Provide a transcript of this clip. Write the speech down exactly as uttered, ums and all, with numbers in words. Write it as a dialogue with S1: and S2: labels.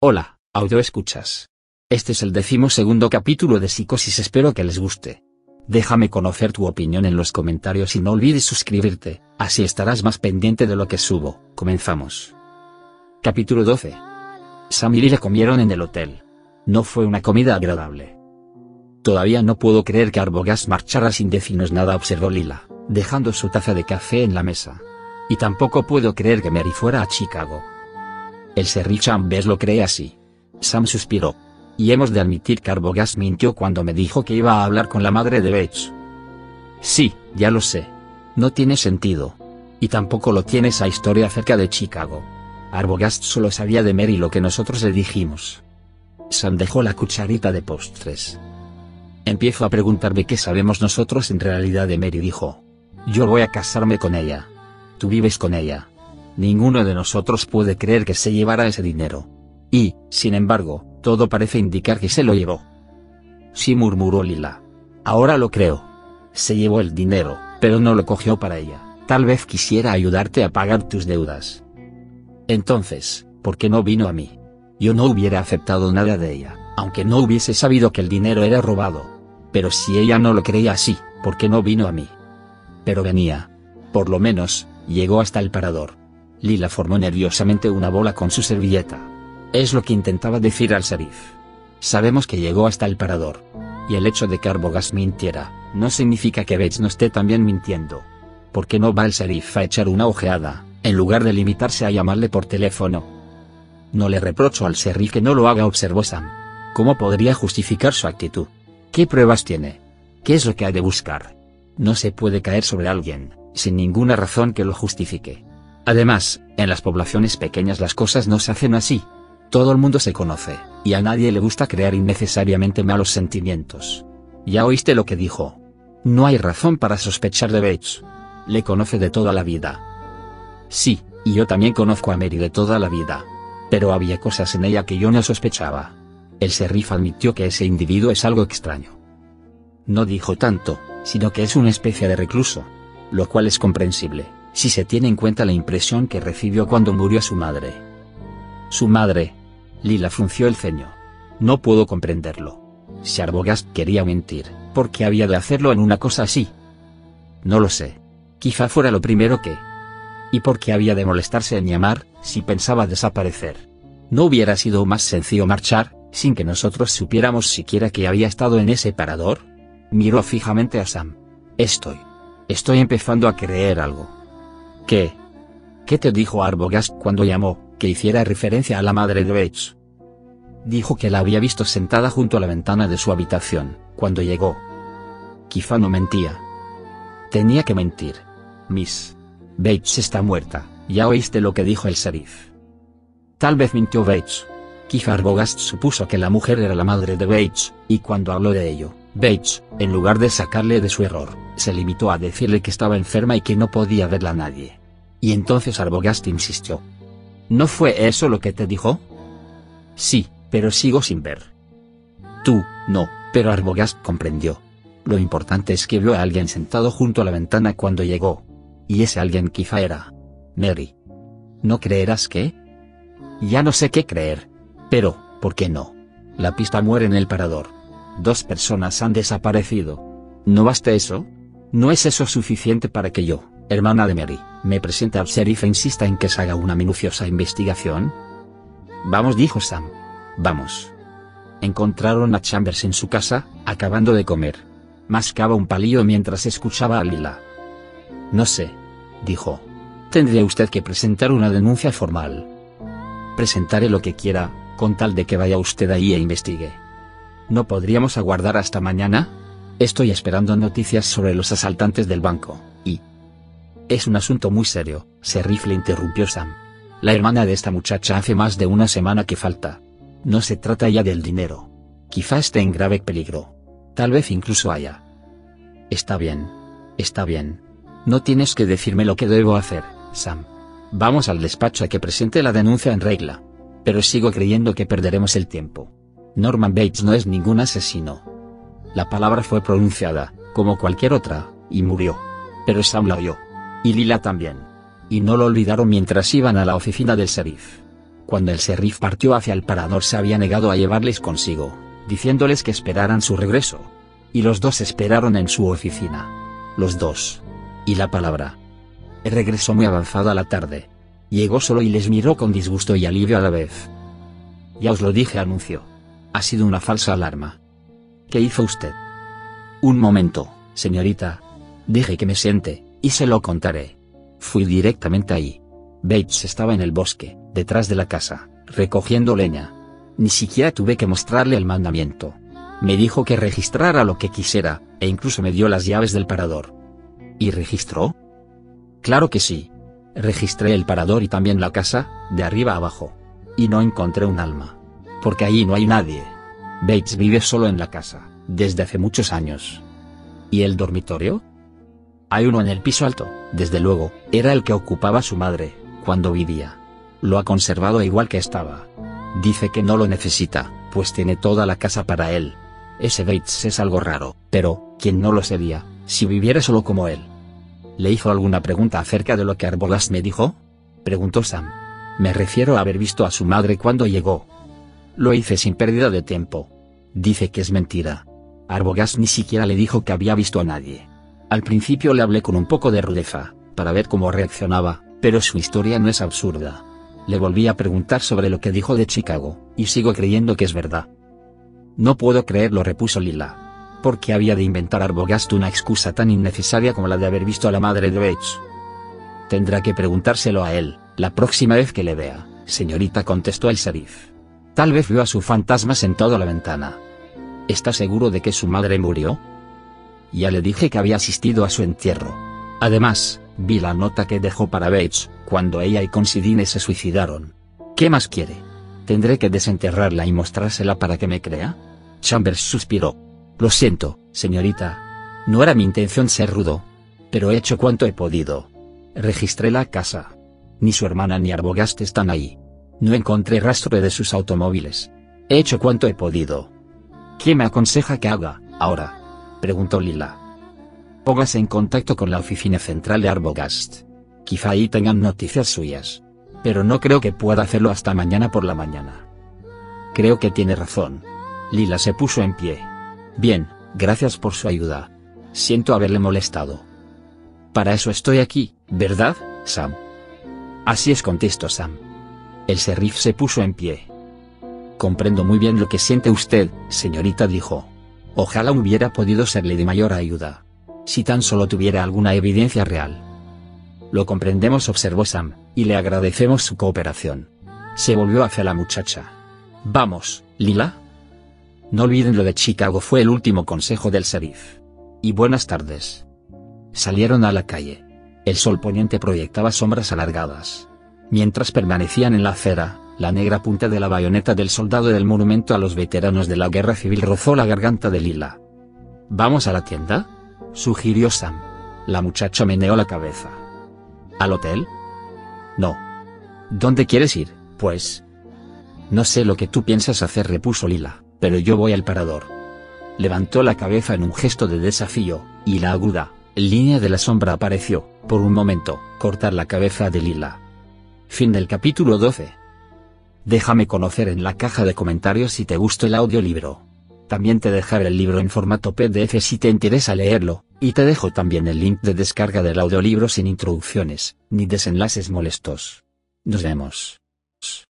S1: Hola, audio escuchas. Este es el decimosegundo capítulo de Psicosis, espero que les guste. Déjame conocer tu opinión en los comentarios y no olvides suscribirte, así estarás más pendiente de lo que subo. Comenzamos. Capítulo doce. Sam y Lila comieron en el hotel. No fue una comida agradable. Todavía no puedo creer que Arbogast marchara sin decirnos nada, observó Lila, dejando su taza de café en la mesa. Y tampoco puedo creer que Mary fuera a Chicago. El Sheriff Chambers lo cree así. Sam suspiró. Y hemos de admitir que Arbogast mintió cuando me dijo que iba a hablar con la madre de Bates. Sí, ya lo sé. No tiene sentido. Y tampoco lo tiene esa historia acerca de Chicago. Arbogast solo sabía de Mary lo que nosotros le dijimos. Sam dejó la cucharita de postres. Empiezo a preguntarme qué sabemos nosotros en realidad de Mary, dijo. Yo voy a casarme con ella. Tú vives con ella. Ninguno de nosotros puede creer que se llevara ese dinero. Y, sin embargo, todo parece indicar que se lo llevó. Sí, murmuró Lila. Ahora lo creo. Se llevó el dinero, pero no lo cogió para ella. Tal vez quisiera ayudarte a pagar tus deudas. Entonces, ¿por qué no vino a mí? Yo no hubiera aceptado nada de ella, aunque no hubiese sabido que el dinero era robado. Pero si ella no lo creía así, ¿por qué no vino a mí? Pero venía. Por lo menos, llegó hasta el parador. Lila formó nerviosamente una bola con su servilleta. Es lo que intentaba decir al sheriff. Sabemos que llegó hasta el parador. Y el hecho de que Arbogast mintiera, no significa que Bates no esté también mintiendo. ¿Por qué no va el sheriff a echar una ojeada, en lugar de limitarse a llamarle por teléfono? No le reprocho al sheriff que no lo haga, observó Sam. ¿Cómo podría justificar su actitud? ¿Qué pruebas tiene? ¿Qué es lo que ha de buscar? No se puede caer sobre alguien, sin ninguna razón que lo justifique. Además, en las poblaciones pequeñas las cosas no se hacen así. Todo el mundo se conoce, y a nadie le gusta crear innecesariamente malos sentimientos. Ya oíste lo que dijo. No hay razón para sospechar de Bates. Le conoce de toda la vida. Sí, y yo también conozco a Mary de toda la vida. Pero había cosas en ella que yo no sospechaba. El sheriff admitió que ese individuo es algo extraño. No dijo tanto, sino que es una especie de recluso. Lo cual es comprensible, si se tiene en cuenta la impresión que recibió cuando murió su madre. Su madre. Lila frunció el ceño. No puedo comprenderlo. Si Arbogast quería mentir, ¿por qué había de hacerlo en una cosa así? No lo sé. Quizá fuera lo primero que... ¿Y por qué había de molestarse en llamar, si pensaba desaparecer? ¿No hubiera sido más sencillo marchar, sin que nosotros supiéramos siquiera que había estado en ese parador? Miró fijamente a Sam. Estoy... Estoy empezando a creer algo. ¿Qué? ¿Qué te dijo Arbogast cuando llamó, que hiciera referencia a la madre de Bates? Dijo que la había visto sentada junto a la ventana de su habitación, cuando llegó. Quizá no mentía. Tenía que mentir. Miss Bates está muerta, ya oíste lo que dijo el sheriff. Tal vez mintió Bates. Quizá Arbogast supuso que la mujer era la madre de Bates, y cuando habló de ello, Bates, en lugar de sacarle de su error, se limitó a decirle que estaba enferma y que no podía verla a nadie. Y entonces Arbogast insistió. ¿No fue eso lo que te dijo? Sí, pero sigo sin ver. Tú, no, pero Arbogast comprendió. Lo importante es que vio a alguien sentado junto a la ventana cuando llegó. Y ese alguien quizá era... Mary. ¿No creerás que? Ya no sé qué creer. Pero, ¿por qué no? La pista muere en el parador. Dos personas han desaparecido. ¿No basta eso? ¿No es eso suficiente para que yo, hermana de Mary, me presente al sheriff e insista en que se haga una minuciosa investigación? Vamos, dijo Sam. Vamos. Encontraron a Chambers en su casa, acabando de comer. Mascaba un palillo mientras escuchaba a Lila. No sé, dijo. Tendría usted que presentar una denuncia formal. Presentaré lo que quiera, con tal de que vaya usted ahí e investigue. ¿No podríamos aguardar hasta mañana? Estoy esperando noticias sobre los asaltantes del banco, y... Es un asunto muy serio, sheriff, le interrumpió Sam. La hermana de esta muchacha hace más de una semana que falta. No se trata ya del dinero. Quizá esté en grave peligro. Tal vez incluso haya. Está bien. Está bien. No tienes que decirme lo que debo hacer, Sam. Vamos al despacho a que presente la denuncia en regla. Pero sigo creyendo que perderemos el tiempo. Norman Bates no es ningún asesino. La palabra fue pronunciada, como cualquier otra, y murió. Pero Sam la oyó. Y Lila también. Y no lo olvidaron mientras iban a la oficina del sheriff. Cuando el sheriff partió hacia el parador se había negado a llevarles consigo, diciéndoles que esperaran su regreso. Y los dos esperaron en su oficina. Los dos. Y la palabra. Regresó muy avanzada la tarde. Llegó solo y les miró con disgusto y alivio a la vez. Ya os lo dije, anunció. Ha sido una falsa alarma. ¿Qué hizo usted? Un momento, señorita. Deje que me siente, y se lo contaré. Fui directamente ahí. Bates estaba en el bosque, detrás de la casa, recogiendo leña. Ni siquiera tuve que mostrarle el mandamiento. Me dijo que registrara lo que quisiera, e incluso me dio las llaves del parador. ¿Y registró? Claro que sí. Registré el parador y también la casa, de arriba a abajo. Y no encontré un alma. Porque allí no hay nadie. Bates vive solo en la casa, desde hace muchos años. ¿Y el dormitorio? Hay uno en el piso alto, desde luego, era el que ocupaba su madre, cuando vivía. Lo ha conservado igual que estaba. Dice que no lo necesita, pues tiene toda la casa para él. Ese Bates es algo raro, pero, ¿quién no lo sería, si viviera solo como él? ¿Le hizo alguna pregunta acerca de lo que Arbogast me dijo? Preguntó Sam. Me refiero a haber visto a su madre cuando llegó. Lo hice sin pérdida de tiempo. Dice que es mentira. Arbogast ni siquiera le dijo que había visto a nadie. Al principio le hablé con un poco de rudeza, para ver cómo reaccionaba, pero su historia no es absurda. Le volví a preguntar sobre lo que dijo de Chicago, y sigo creyendo que es verdad. No puedo creerlo, repuso Lila. ¿Por qué había de inventar Arbogast una excusa tan innecesaria como la de haber visto a la madre de Bates? Tendrá que preguntárselo a él, la próxima vez que le vea, señorita, contestó el sheriff. Tal vez vio a su fantasma sentado a la ventana. ¿Está seguro de que su madre murió? Ya le dije que había asistido a su entierro. Además, vi la nota que dejó para Bates, cuando ella y Considine se suicidaron. ¿Qué más quiere? ¿Tendré que desenterrarla y mostrársela para que me crea? Chambers suspiró. Lo siento, señorita. No era mi intención ser rudo. Pero he hecho cuanto he podido. Registré la casa. Ni su hermana ni Arbogast están ahí. No encontré rastro de sus automóviles. He hecho cuanto he podido. ¿Qué me aconseja que haga, ahora? Preguntó Lila. Póngase en contacto con la oficina central de Arbogast. Quizá ahí tengan noticias suyas. Pero no creo que pueda hacerlo hasta mañana por la mañana. Creo que tiene razón. Lila se puso en pie. Bien, gracias por su ayuda. Siento haberle molestado. Para eso estoy aquí, ¿verdad, Sam? Así es, contestó Sam. El sheriff se puso en pie. Comprendo muy bien lo que siente usted, señorita, dijo. Ojalá hubiera podido serle de mayor ayuda. Si tan solo tuviera alguna evidencia real. Lo comprendemos, observó Sam, y le agradecemos su cooperación. Se volvió hacia la muchacha. Vamos, Lila. No olviden lo de Chicago, fue el último consejo del sheriff. Y buenas tardes. Salieron a la calle. El sol poniente proyectaba sombras alargadas. Mientras permanecían en la acera, la negra punta de la bayoneta del soldado del monumento a los veteranos de la guerra civil rozó la garganta de Lila. ¿Vamos a la tienda?, sugirió Sam. La muchacha meneó la cabeza. ¿Al hotel? No. ¿Dónde quieres ir, pues? No sé lo que tú piensas hacer, repuso Lila, pero yo voy al parador. Levantó la cabeza en un gesto de desafío, y la aguda línea de la sombra apareció, por un momento, cortar la cabeza de Lila. Fin del capítulo doce. Déjame conocer en la caja de comentarios si te gustó el audiolibro. También te dejaré el libro en formato P D F si te interesa leerlo, y te dejo también el link de descarga del audiolibro sin introducciones, ni desenlaces molestos. Nos vemos.